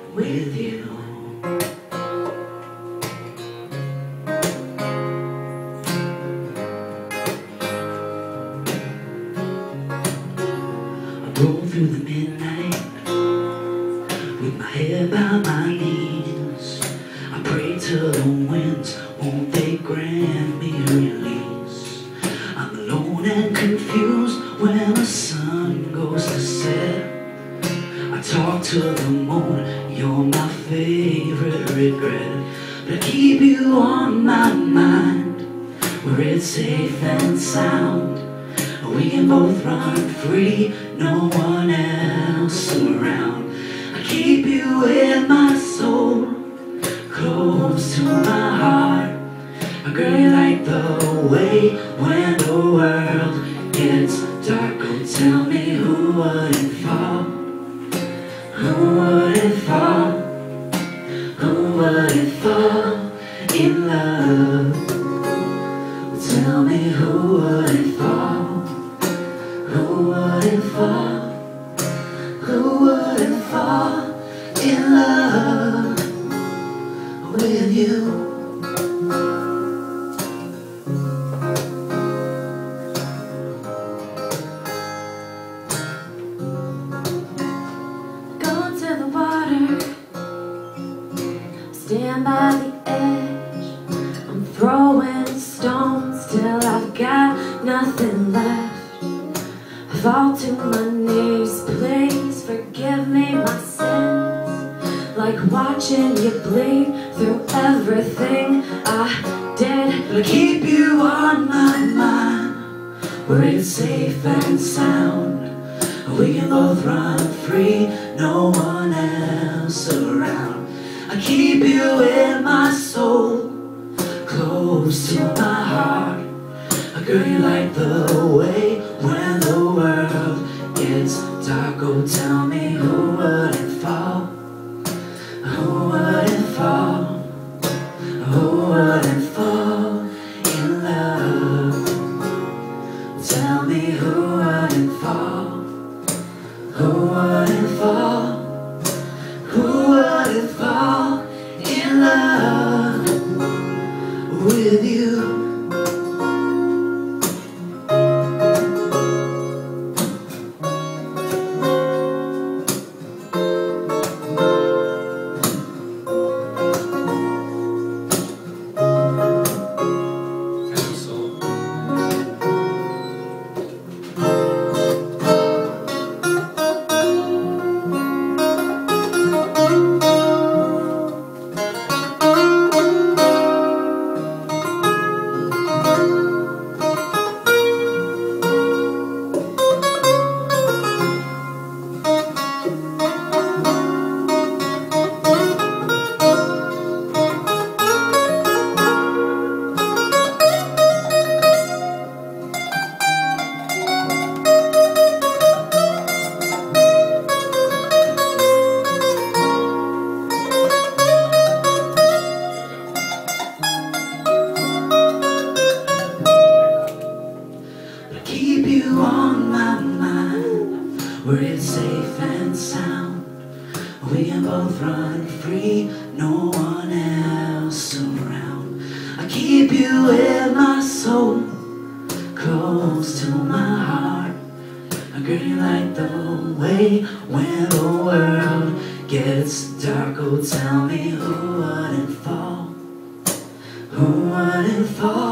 with you. I roll through the midnight with my head by my knees. I pray to the winds, won't they grant me release? I'm alone and confused when the sun goes to set. I talk to the moon, you're my favorite regret. But I keep you on my mind, where it's safe and sound. We can both run free, no one else around. I keep you in my soul, close to my heart. Girl, you like the way when the world gets dark. Oh, tell me who wouldn't fall? Who wouldn't fall? Who wouldn't fall in love? Tell me who wouldn't fall? Who wouldn't fall? Who wouldn't fall in love with you? Stand by the edge, I'm throwing stones till I've got nothing left. I fall to my knees, please forgive me my sins. Like watching you bleed through everything I did. But I keep you on my mind, where it's safe and sound. We can both run free, no one else around. I keep you in my soul, close to my heart. Girl, you like the way when the world gets dark. Oh, tell me who wouldn't fall? Who wouldn't fall? Who wouldn't fall in love? Tell me who wouldn't fall? Who wouldn't fall? Who wouldn't fall in love with you? Keep you on my mind, where it's safe and sound. We can both run free, no one else around. I keep you in my soul, close to my heart. Girl, you like the way when the world gets dark. Oh, tell me who wouldn't fall? Who wouldn't fall?